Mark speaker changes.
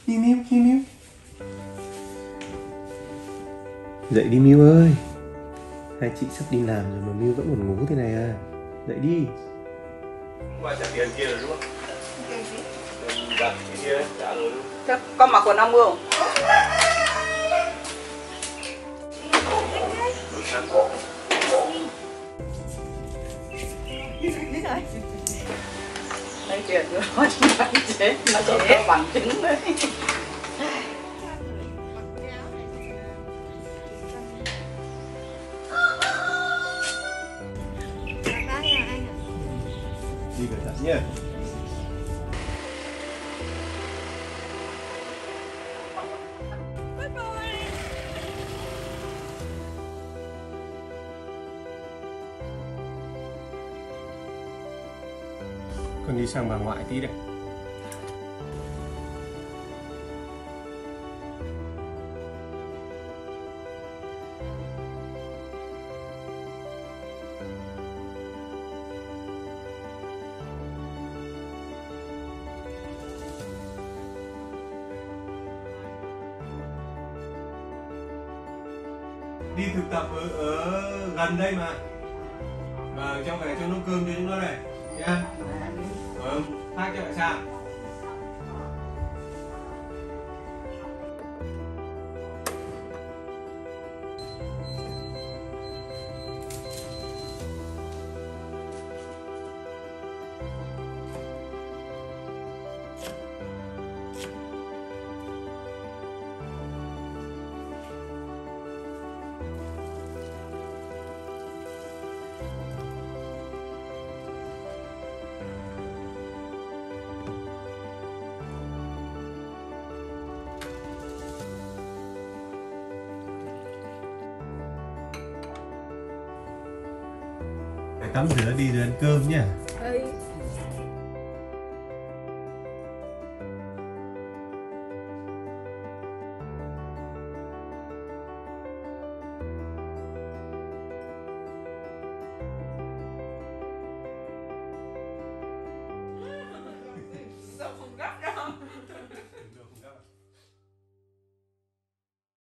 Speaker 1: Hi Miu, Hi Miu. Dậy đi Miu ơi. Hai chị sắp đi làm rồi mà Miu vẫn còn ngủ thế này à. Dậy đi. Qua trả tiền kia rồi đúng không? Tiền đặt cái kia trả rồi đúng không?
Speaker 2: Thế con mặc quần áo mưa không? Lấy tiền rồi, bằng chế, nó có bằng chứng đấy.
Speaker 1: Đi cẩn thận nhé. Con đi sang bà ngoại tí đây. Đi thực tập ở gần đây mà. Và cháu về cho nấu cơm cho chúng nó đây nha. Phát cho lại sang. Tắm rửa đi rồi ăn cơm nhá.
Speaker 2: Ê,